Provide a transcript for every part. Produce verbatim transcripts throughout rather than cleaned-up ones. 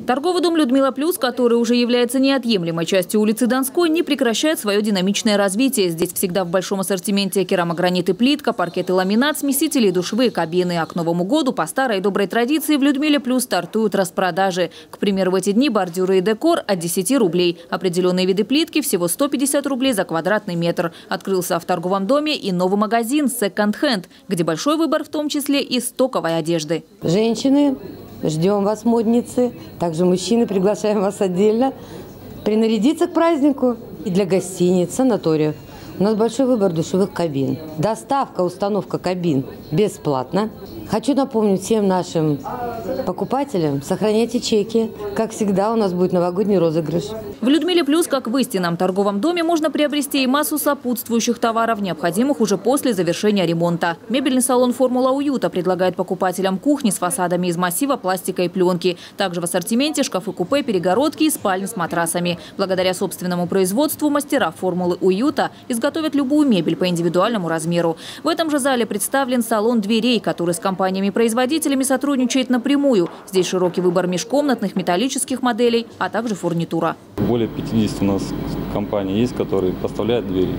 Торговый дом «Людмила Плюс», который уже является неотъемлемой частью улицы Донской, не прекращает свое динамичное развитие. Здесь всегда в большом ассортименте керамогранит и плитка, паркет и ламинат, смесители и душевые кабины. А к Новому году по старой доброй традиции в «Людмиле Плюс» стартуют распродажи. К примеру, в эти дни бордюры и декор от десяти рублей. Определенные виды плитки всего сто пятьдесят рублей за квадратный метр. Открылся в торговом доме и новый магазин «Секонд-хенд», где большой выбор, в том числе и стоковой одежды. Женщины, ждем вас, модницы. Также мужчины, приглашаем вас отдельно принарядиться к празднику. И для гостиниц, санаториев. У нас большой выбор душевых кабин. Доставка, установка кабин бесплатна. Хочу напомнить всем нашим покупателям, сохраняйте чеки. Как всегда, у нас будет новогодний розыгрыш. В «Людмиле Плюс», как в истинном торговом доме, можно приобрести и массу сопутствующих товаров, необходимых уже после завершения ремонта. Мебельный салон «Формула уюта» предлагает покупателям кухни с фасадами из массива пластика и пленки. Также в ассортименте шкафы-купе, перегородки и спальни с матрасами. Благодаря собственному производству мастера «Формулы уюта» изготовят любую мебель по индивидуальному размеру. В этом же зале представлен салон дверей, который с компаниями-производителями сотрудничает напрямую. Здесь широкий выбор межкомнатных металлических моделей, а также фурнитура. Более пятидесяти у нас компаний есть, которые поставляют двери.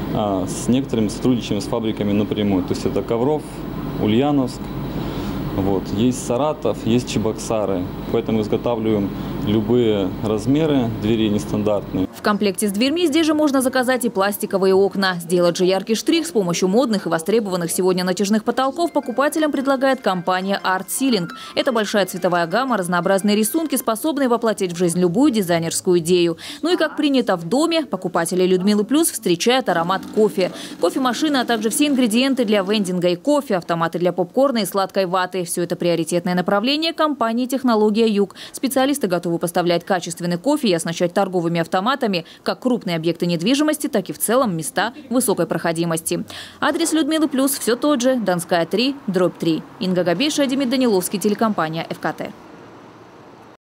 А с некоторыми сотрудничаем с фабриками напрямую. То есть это Ковров, Ульяновск, вот. Есть Саратов, есть Чебоксары. Поэтому изготавливаем любые размеры дверей нестандартные. В комплекте с дверьми здесь же можно заказать и пластиковые окна. Сделать же яркий штрих с помощью модных и востребованных сегодня натяжных потолков покупателям предлагает компания Art Ceiling. Это большая цветовая гамма, разнообразные рисунки, способные воплотить в жизнь любую дизайнерскую идею. Ну и как принято в доме, покупатели «Людмилы Плюс» встречают аромат кофе. Кофемашина, а также все ингредиенты для вендинга и кофе, автоматы для попкорна и сладкой ваты. Все это приоритетное направление компании «Технология Юг». Специалисты готовы поставлять качественный кофе и оснащать торговыми автоматами как крупные объекты недвижимости, так и в целом места высокой проходимости. Адрес «Людмилы Плюс» все тот же. Донская, три, дробь три. Инга Габейша, Демид Даниловский, телекомпания «ФКТ».